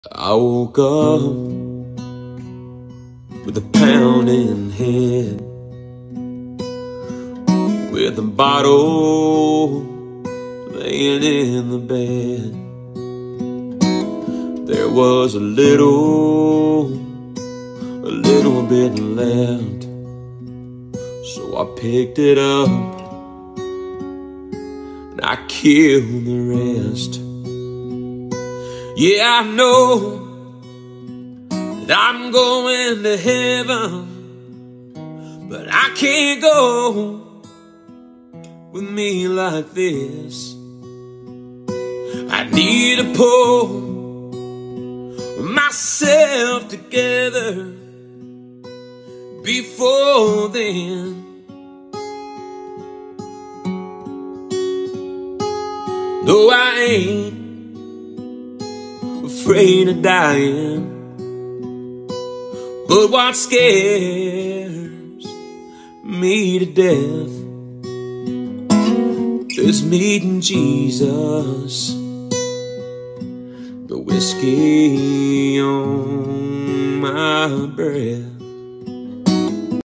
I woke up with a pounding head, with a bottle laying in the bed. There was a little bit left, so I picked it up and I killed the rest. Yeah, I know that I'm going to heaven, but I can't go with me like this. I need to pull myself together before then. Though I ain't afraid of dying, but what scares me to death is meeting Jesus, the whiskey on my breath.